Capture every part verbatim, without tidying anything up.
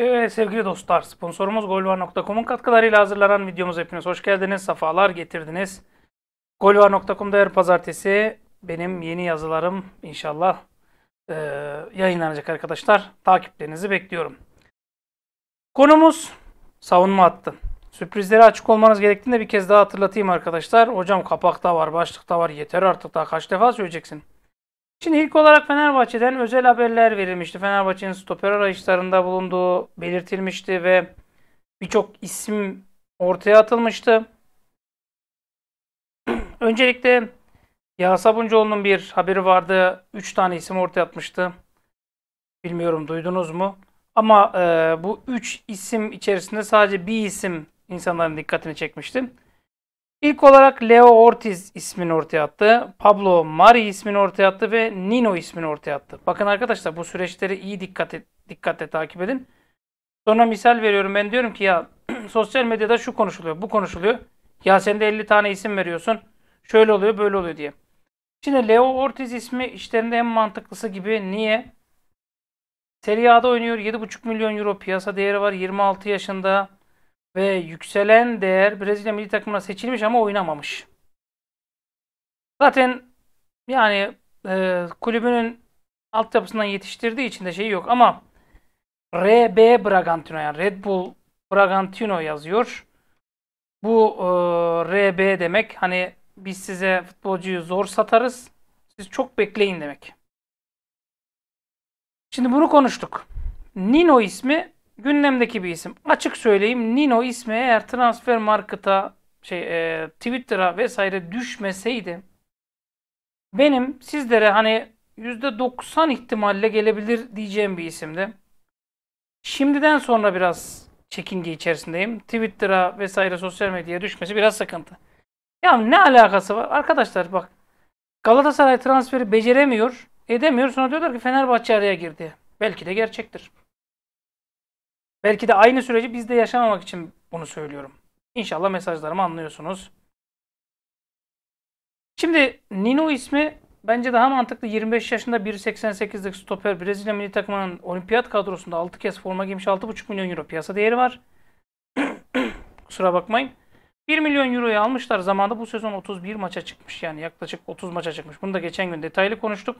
Evet sevgili dostlar, sponsorumuz golvar nokta com'un katkılarıyla hazırlanan videomuza hepiniz hoş geldiniz, sefalar getirdiniz. golvar nokta com'da her pazartesi benim yeni yazılarım inşallah e, yayınlanacak arkadaşlar. Takiplerinizi bekliyorum. Konumuz savunma hattı. Sürprizlere açık olmanız gerektiğini de bir kez daha hatırlatayım arkadaşlar. Hocam kapakta var, başlıkta var, yeter artık daha kaç defa söyleyeceksin. Şimdi ilk olarak Fenerbahçe'den özel haberler verilmişti. Fenerbahçe'nin stoper arayışlarında bulunduğu belirtilmişti ve birçok isim ortaya atılmıştı. Öncelikle Yağız Sabuncuoğlu'nun bir haberi vardı. üç tane isim ortaya atmıştı. Bilmiyorum duydunuz mu? Ama e, bu üç isim içerisinde sadece bir isim insanların dikkatini çekmişti. İlk olarak Leo Ortiz ismini ortaya attı. Pablo Mari ismini ortaya attı ve Nino ismini ortaya attı. Bakın arkadaşlar bu süreçleri iyi dikkat et, dikkatle takip edin. Sonra misal veriyorum, ben diyorum ki ya sosyal medyada şu konuşuluyor, bu konuşuluyor. Ya sen de elli tane isim veriyorsun. Şöyle oluyor, böyle oluyor diye. Şimdi Leo Ortiz ismi işlerinde en mantıklısı gibi. Niye? Serie A'da oynuyor. yedi buçuk milyon euro piyasa değeri var. yirmi altı yaşında. Ve yükselen değer Brezilya milli takımına seçilmiş ama oynamamış. Zaten yani e, kulübünün altyapısından yetiştirdiği için de şey yok ama R B Bragantino, yani Red Bull Bragantino yazıyor. Bu e, R B demek hani biz size futbolcuyu zor satarız, siz çok bekleyin demek. Şimdi bunu konuştuk. Nino ismi gündemdeki bir isim. Açık söyleyeyim, Nino ismi eğer transfer marketa şey e, Twitter'a vesaire düşmeseydi benim sizlere hani yüzde doksan ihtimalle gelebilir diyeceğim bir isimdi. Şimdiden sonra biraz çekinge içerisindeyim. Twitter'a vesaire sosyal medyaya düşmesi biraz sıkıntı. Ya ne alakası var? Arkadaşlar bak, Galatasaray transferi beceremiyor, edemiyor. Sonra diyorlar ki Fenerbahçe araya girdi. Belki de gerçektir. Belki de aynı süreci biz de yaşamamak için bunu söylüyorum. İnşallah mesajlarımı anlıyorsunuz. Şimdi Nino ismi bence daha mantıklı. yirmi beş yaşında bir seksen sekizlik stoper, Brezilya milli takımının olimpiyat kadrosunda altı kez forma giymiş, altı buçuk milyon euro piyasa değeri var. Kusura bakmayın. bir milyon euroyu almışlar zamanında, bu sezon otuz bir maça çıkmış, yani yaklaşık otuz maça çıkmış. Bunu da geçen gün detaylı konuştuk.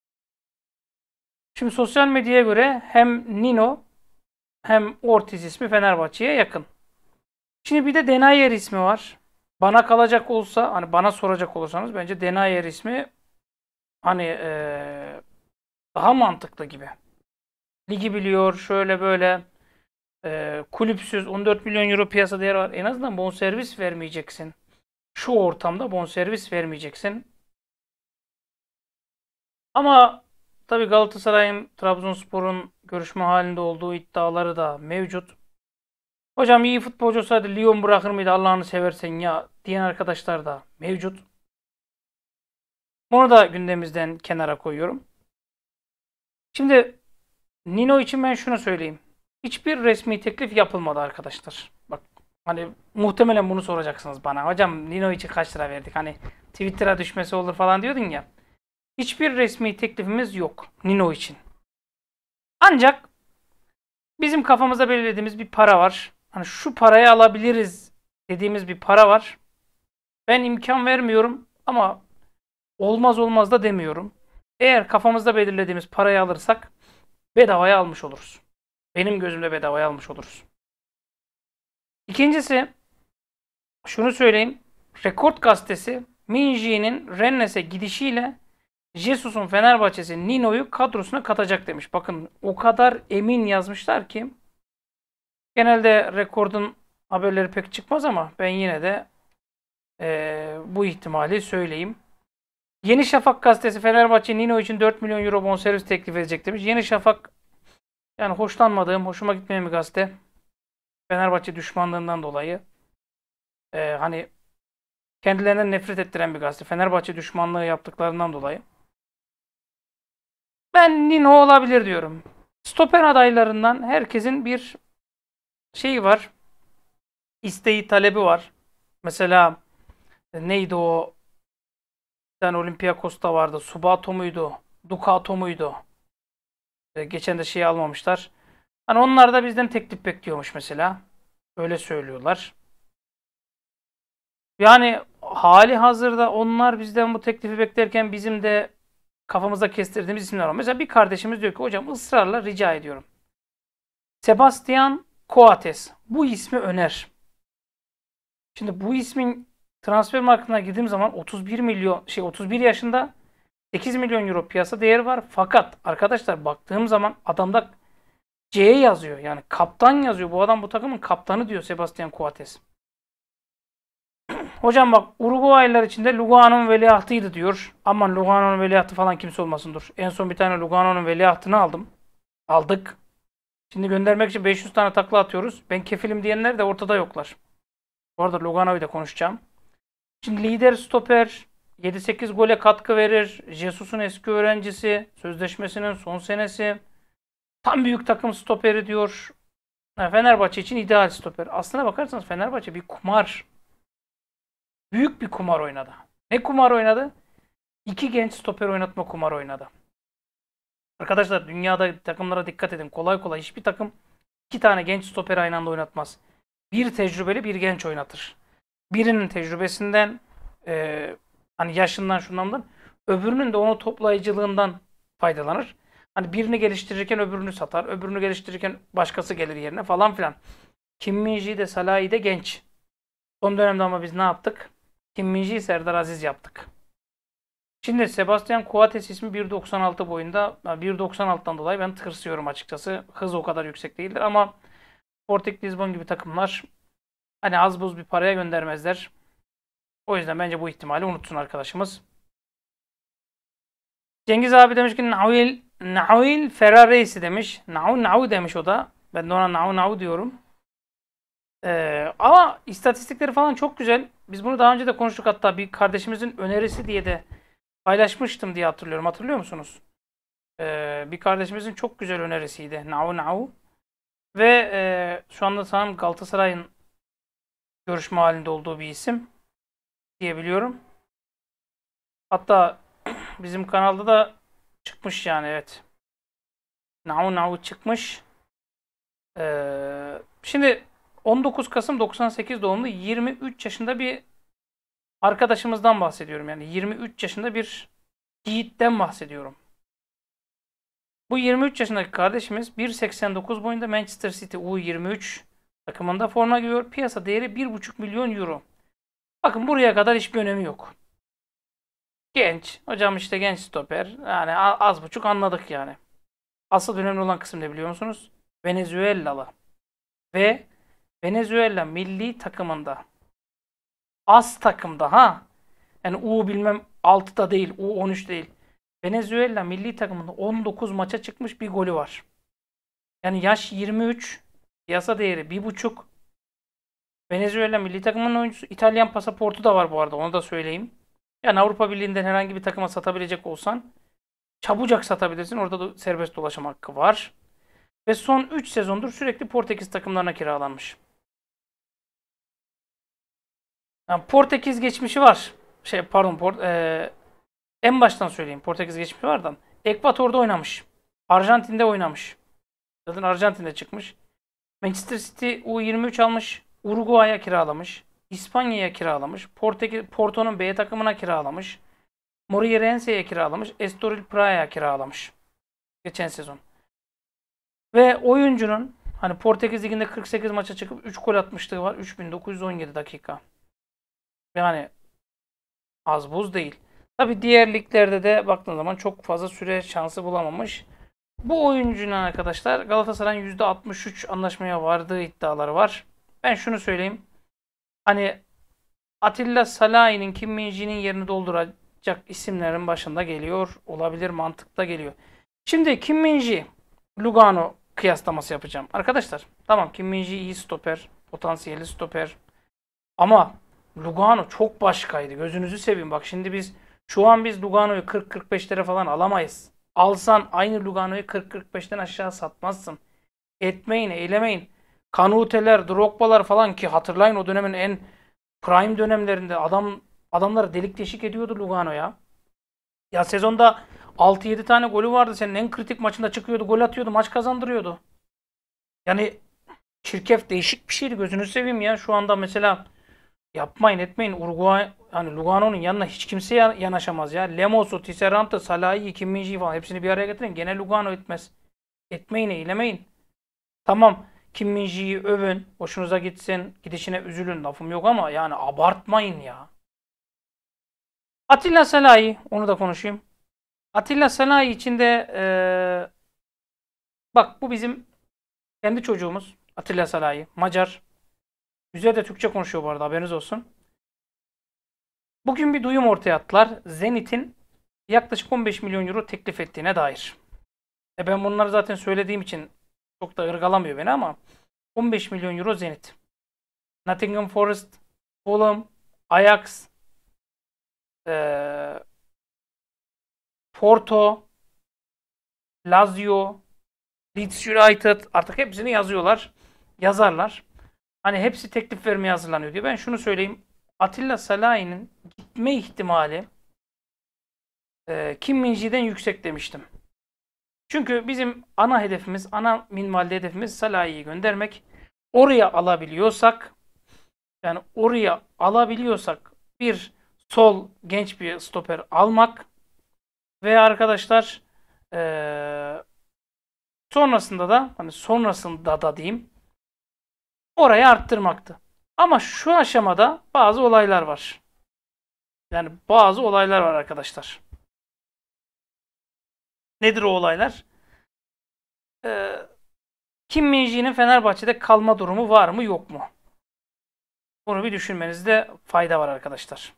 Şimdi sosyal medyaya göre hem Nino hem Ortiz ismi Fenerbahçe'ye yakın. Şimdi bir de Denayer ismi var. Bana kalacak olsa, hani bana soracak olursanız bence Denayer ismi hani ee, daha mantıklı gibi. Ligi biliyor, şöyle böyle ee, kulüpsüz, on dört milyon euro piyasa değeri var. En azından bonservis vermeyeceksin. Şu ortamda bonservis vermeyeceksin. Ama tabii Galatasaray'ın Trabzonspor'un görüşme halinde olduğu iddiaları da mevcut. Hocam iyi futbolcu olsaydı Lyon bırakır mıydı Allah'ını seversen ya diyen arkadaşlar da mevcut. Bunu da gündemimizden kenara koyuyorum. Şimdi Nino için ben şunu söyleyeyim. Hiçbir resmi teklif yapılmadı arkadaşlar. Bak, hani muhtemelen bunu soracaksınız bana. Hocam Nino için kaç lira verdik? Hani Twitter'a düşmesi olur falan diyordun ya. Hiçbir resmi teklifimiz yok Nino için. Ancak bizim kafamızda belirlediğimiz bir para var. Hani şu parayı alabiliriz dediğimiz bir para var. Ben imkan vermiyorum ama olmaz olmaz da demiyorum. Eğer kafamızda belirlediğimiz parayı alırsak bedavaya almış oluruz. Benim gözümde bedavaya almış oluruz. İkincisi, şunu söyleyeyim. Rekord gazetesi Minji'nin Rennes'e gidişiyle Jesus'un Fenerbahçe'si Nino'yu kadrosuna katacak demiş. Bakın o kadar emin yazmışlar ki genelde Rekord'un haberleri pek çıkmaz ama ben yine de ee, bu ihtimali söyleyeyim. Yeni Şafak gazetesi Fenerbahçe Nino için dört milyon euro bonservis teklif edecek demiş. Yeni Şafak, yani hoşlanmadığım, hoşuma gitmeyen bir gazete. Fenerbahçe düşmanlığından dolayı. Ee, hani kendilerinden nefret ettiren bir gazete. Fenerbahçe düşmanlığı yaptıklarından dolayı. Ben Nino olabilir diyorum. Stoper adaylarından herkesin bir şeyi var. İsteği, talebi var. Mesela neydi o? Bir tane Olympiakos'ta vardı. Subato muydu? Ducato muydu? Ee, geçen de şeyi almamışlar. Hani onlar da bizden teklif bekliyormuş mesela. Öyle söylüyorlar. Yani hali hazırda onlar bizden bu teklifi beklerken bizim de kafamızda kestirdiğimiz isimler var. Mesela bir kardeşimiz diyor ki hocam ısrarla rica ediyorum. Sebastian Coates. Bu ismi öner. Şimdi bu ismin transfer marketine girdiğim zaman otuz bir milyon şey otuz bir yaşında sekiz milyon euro piyasa değeri var. Fakat arkadaşlar baktığım zaman adamda C yazıyor. Yani kaptan yazıyor. Bu adam bu takımın kaptanı diyor Sebastian Coates. Hocam bak Uruguaylılar içinde Lugano'nun veliahtıydı diyor. Aman Lugano'nun veliahtı falan kimse olmasın dur. En son bir tane Lugano'nun veliahtını aldım. Aldık. Şimdi göndermek için beş yüz tane takla atıyoruz. Ben kefilim diyenler de ortada yoklar. Bu arada Lugano'yu da konuşacağım. Şimdi lider stoper yedi sekiz gole katkı verir. Jesus'un eski öğrencisi. Sözleşmesinin son senesi. Tam büyük takım stoperi diyor. Fenerbahçe için ideal stoper. Aslına bakarsanız Fenerbahçe bir kumar. Büyük bir kumar oynadı. Ne kumar oynadı? İki genç stoper oynatma kumar oynadı. Arkadaşlar dünyada takımlara dikkat edin. Kolay kolay hiçbir takım iki tane genç stoper aynı anda oynatmaz. Bir tecrübeli bir genç oynatır. Birinin tecrübesinden e, hani yaşından şundan öbürünün de onu toplayıcılığından faydalanır. Hani birini geliştirirken öbürünü satar. Öbürünü geliştirirken başkası gelir yerine falan filan. Kim Min-ji de Salah'ı de genç. Son dönemde ama biz ne yaptık? Kim Min-ji'yi Serdar Aziz yaptık. Şimdi Sebastian Coates ismi bir doksan altı boyunda. bir doksan altıdan dolayı ben tırsıyorum açıkçası. Hız o kadar yüksek değildir ama Sporting Lisbon gibi takımlar hani az buz bir paraya göndermezler. O yüzden bence bu ihtimali unutsun arkadaşımız. Cengiz abi demiş ki Nail Nail Ferraresi demiş. Nau Nau demiş o da. Ben de ona Nau Nau diyorum. Ee, ama istatistikleri falan çok güzel. Biz bunu daha önce de konuştuk hatta bir kardeşimizin önerisi diye de paylaşmıştım diye hatırlıyorum. Hatırlıyor musunuz? Ee, bir kardeşimizin çok güzel önerisiydi. Nau Nau. Ve e, şu anda sanırım Galatasaray'ın görüşme halinde olduğu bir isim diyebiliyorum. Hatta bizim kanalda da çıkmış yani evet. Nau Nau çıkmış. Ee, şimdi on dokuz Kasım doksan sekiz doğumlu yirmi üç yaşında bir arkadaşımızdan bahsediyorum. Yani yirmi üç yaşında bir yiğitten bahsediyorum. Bu yirmi üç yaşındaki kardeşimiz bir seksen dokuz boyunda Manchester City U yirmi üç takımında forma giyiyor. Piyasa değeri bir buçuk milyon euro. Bakın buraya kadar hiçbir önemi yok. Genç. Hocam işte genç stoper. Yani az buçuk anladık yani. Asıl önemli olan kısım ne biliyor musunuz? Venezuelalı. Ve Venezuela milli takımında. Az takımda ha. Yani U bilmem altıda değil. U on üç değil. Venezuela milli takımında on dokuz maça çıkmış bir golü var. Yani yaş yirmi üç. Piyasa değeri bir buçuk. Venezuela milli takımının oyuncusu. İtalyan pasaportu da var bu arada. Onu da söyleyeyim. Yani Avrupa Birliği'nden herhangi bir takıma satabilecek olsan çabucak satabilirsin. Orada da serbest dolaşım hakkı var. Ve son üç sezondur sürekli Portekiz takımlarına kiralanmış. Yani Portekiz geçmişi var. Şey pardon Port, e, en baştan söyleyeyim. Portekiz geçmişi var da. Ekvator'da oynamış. Arjantin'de oynamış. Zaten Arjantin'de çıkmış. Manchester City U yirmi üç almış. Uruguay'a kiralamış. İspanya'ya kiralamış. Portekiz Porto'nun B takımına kiralamış. Moreirense'ye kiralamış. Estoril Praia kiralamış. Geçen sezon. Ve oyuncunun hani Portekiz Ligi'nde kırk sekiz maça çıkıp üç gol atmışlığı var. üç bin dokuz yüz on yedi dakika. Yani az buz değil. Tabi diğer liglerde de baktığın zaman çok fazla süre şansı bulamamış. Bu oyuncunun arkadaşlar Galatasaray'ın yüzde altmış üç anlaşmaya vardığı iddiaları var. Ben şunu söyleyeyim. Hani Atilla Salahi'nin Kim Min-ji'nin yerini dolduracak isimlerin başında geliyor. Olabilir, mantıkta geliyor. Şimdi Kim Min-ji Lugano kıyaslaması yapacağım. Arkadaşlar tamam Kim Min-ji iyi stoper. Potansiyeli stoper. Ama Lugano çok başkaydı. Gözünüzü seveyim. Bak şimdi biz şu an biz Lugano'yu kırk kırk beşlere falan alamayız. Alsan aynı Lugano'yu kırk kırk beşten aşağı satmazsın. Etmeyin, eylemeyin. Kanuteler, Drogba'lar falan ki hatırlayın o dönemin en prime dönemlerinde adam adamları delik deşik ediyordu Lugano ya. Ya sezonda altı yedi tane golü vardı. Senin en kritik maçında çıkıyordu, gol atıyordu, maç kazandırıyordu. Yani çirkef değişik bir şeydi, gözünü seveyim ya. Şu anda mesela yapmayın etmeyin. Uruguay hani Lugano'nun yanına hiç kimse ya- yanaşamaz ya. Lemos'u, Tisserant'ı, Salah'ı, Kim Min-jae'yi falan hepsini bir araya getirin. Gene Lugano etmez. Etmeyin, eylemeyin. Tamam, Kim Min-jae'yi övün. Hoşunuza gitsin. Gidişine üzülün. Lafım yok ama yani abartmayın ya. Atilla Salahi, onu da konuşayım. Atilla Salahi için de eee, bak, bu bizim kendi çocuğumuz. Atilla Salahi. Macar. Güzel de Türkçe konuşuyor bu arada, haberiniz olsun. Bugün bir duyum ortaya attılar. Zenit'in yaklaşık on beş milyon euro teklif ettiğine dair. E ben bunları zaten söylediğim için çok da ırgalamıyor beni ama on beş milyon euro Zenit. Nottingham Forest, Fulham, Ajax, eee, Porto, Lazio, Leeds United, artık hepsini yazıyorlar. Yazarlar. Hani hepsi teklif vermeye hazırlanıyor diyor. Ben şunu söyleyeyim. Atilla Salahi'nin gitme ihtimali e, Kim Min-jae'den yüksek demiştim. Çünkü bizim ana hedefimiz, ana minvalde hedefimiz Salahi'yi göndermek. Oraya alabiliyorsak, yani oraya alabiliyorsak bir sol genç bir stoper almak ve arkadaşlar e, sonrasında da, hani sonrasında da diyeyim, orayı arttırmaktı. Ama şu aşamada bazı olaylar var. Yani bazı olaylar var arkadaşlar. Nedir o olaylar? Ee, Kim Min-jae'nin Fenerbahçe'de kalma durumu var mı yok mu? Bunu bir düşünmenizde fayda var arkadaşlar.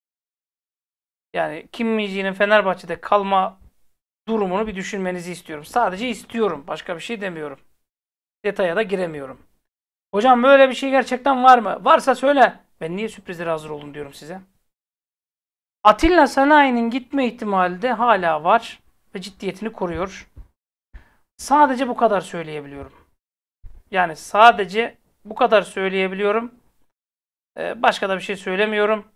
Yani Kim Min-jae'nin Fenerbahçe'de kalma durumunu bir düşünmenizi istiyorum. Sadece istiyorum. Başka bir şey demiyorum. Detaya da giremiyorum. Hocam böyle bir şey gerçekten var mı? Varsa söyle. Ben niye sürprizlere hazır olun diyorum size. Atilla Sanayi'nin gitme ihtimali de hala var ve ciddiyetini koruyor. Sadece bu kadar söyleyebiliyorum. Yani sadece bu kadar söyleyebiliyorum. Ee, başka da bir şey söylemiyorum.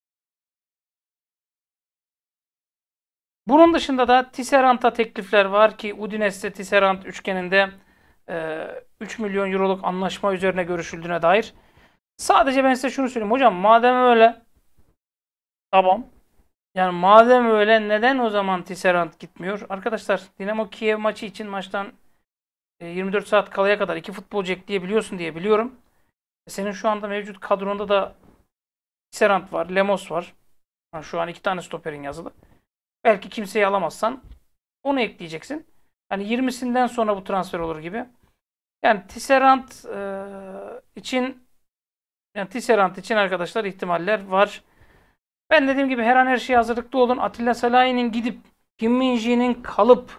Bunun dışında da Tisserant'a teklifler var ki Udinese Tisserant üçgeninde e, üç milyon euroluk anlaşma üzerine görüşüldüğüne dair. Sadece ben size şunu söyleyeyim. Hocam madem öyle, tamam. Yani madem öyle, neden o zaman Tisserant gitmiyor? Arkadaşlar, Dinamo Kiev maçı için maçtan e, yirmi dört saat kalaya kadar iki futbolcu ekleyebiliyorsun diye biliyorum. Senin şu anda mevcut kadronda da Tisserant var, Lemos var. Yani şu an iki tane stoperin yazılı. Belki kimseyi alamazsan onu ekleyeceksin. Yani yirmisinden sonra bu transfer olur gibi. Yani Tisserant e, için yani Tisserant için arkadaşlar ihtimaller var. Ben dediğim gibi her an her şeye hazırlıklı olun. Atilla Salahi'nin gidip Kim Min-jae'nin kalıp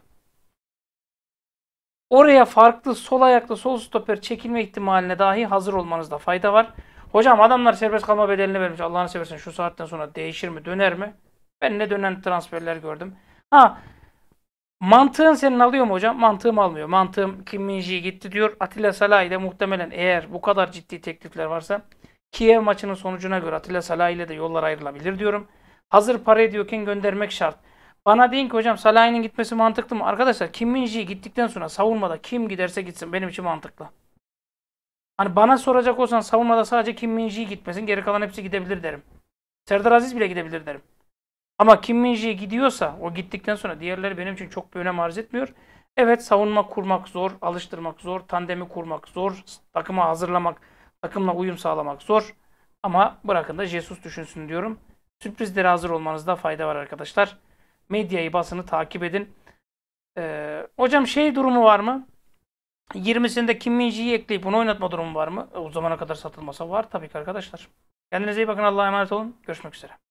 oraya farklı sol ayaklı sol stoper çekilme ihtimaline dahi hazır olmanızda fayda var. Hocam adamlar serbest kalma bedelini vermiş. Allah'ını seversen şu saatten sonra değişir mi, döner mi? Ben ne dönen transferler gördüm. Ha, mantığın senin alıyor mu hocam? Mantığım almıyor. Mantığım Kim Min-jae gitti diyor. Atilla Salahi de muhtemelen, eğer bu kadar ciddi teklifler varsa, Kiev maçının sonucuna göre Atilla Salahi ile de yollar ayrılabilir diyorum. Hazır para ediyorken göndermek şart. Bana deyin ki hocam Salahi'nin gitmesi mantıklı mı? Arkadaşlar, Kim Min-jae gittikten sonra savunmada kim giderse gitsin benim için mantıklı. Hani bana soracak olsan savunmada sadece Kim Min-jae gitmesin, geri kalan hepsi gidebilir derim. Serdar Aziz bile gidebilir derim. Ama Kim Min-jae gidiyorsa, o gittikten sonra diğerleri benim için çok bir önem arz etmiyor. Evet, savunma kurmak zor, alıştırmak zor, tandemi kurmak zor, takıma hazırlamak, takımla uyum sağlamak zor. Ama bırakın da Jesus düşünsün diyorum. Sürprizlere hazır olmanızda fayda var arkadaşlar. Medyayı, basını takip edin. Ee, hocam şey durumu var mı? yirmisinde Kim Min-jae'yi ekleyip bunu oynatma durumu var mı? O zamana kadar satılmasa var tabii ki arkadaşlar. Kendinize iyi bakın. Allah'a emanet olun. Görüşmek üzere.